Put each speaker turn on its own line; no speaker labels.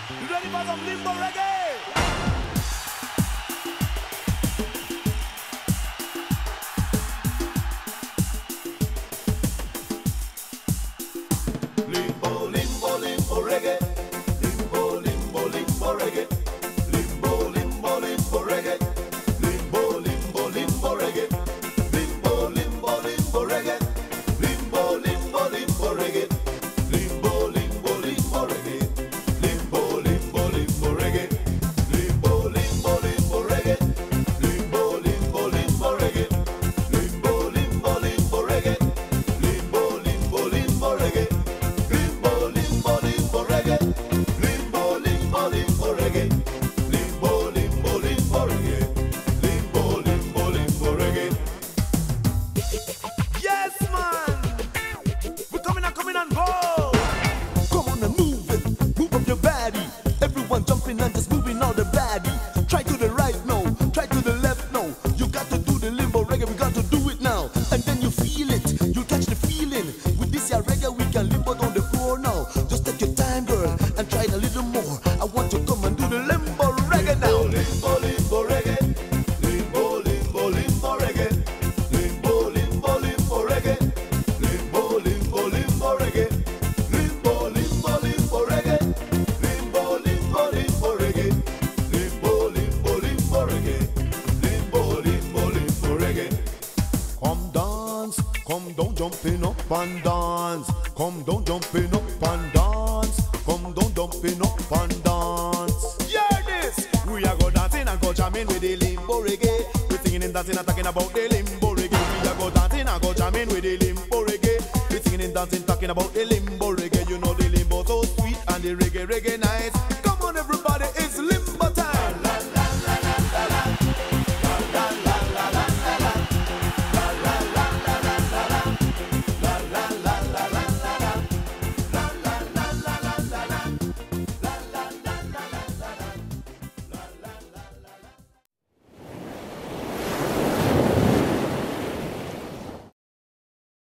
You ready for some limbo reggae? Limbo, limbo, limbo reggae. Limbo, limbo, limbo reggae. Limbo, limbo, limbo reggae. Limbo, limbo, limbo reggae. Limbo, limbo, limbo reggae. Limbo, limbo, limbo reggae. Limbo, limbo, limbo reggae. Limbo, limbo, limbo reggae. Limbo, limbo, limbo reggae. Limbo, limbo, limbo reggae. Limbo, limbo, limbo reggae. Limbo, limbo, limbo reggae. Limbo, limbo, limbo reggae. Limbo, limbo, limbo reggae. Limbo, limbo, limbo reggae. Limbo, limbo, limbo reggae. Yes, man. We're coming and go.
Come on and move it, move up your body. Everyone jumping and just moving all the body. Try to the right now, try to the left now. You got to do the limbo reggae, we got to do it now. And then you feel it, you catch the feeling. With this here reggae, we can limbo on the floor now. Just take your time, girl, and try it a little more. I want to come and do the limbo reggae now.
Limbo, limbo reggae. Limbo, limbo, limbo reggae. Limbo, limbo, limbo reggae. Limbo, limbo, limbo reggae. Limbo, limbo, limbo reggae. Limbo, limbo, limbo reggae. Limbo, limbo, limbo reggae. Limbo, limbo, limbo reggae.
Come dance, come down, jumping up and dance. Come down, jumping up and dance. Come down, jumping up and dance.
Hear this. We are go dancing and go jamming with the limbo reggae. We singing and dancing and talking about the limbo reggae. We are go dancing and go jamming with the limbo reggae. We singing and dancing talking about the limbo reggae. You know the limbo so sweet and the reggae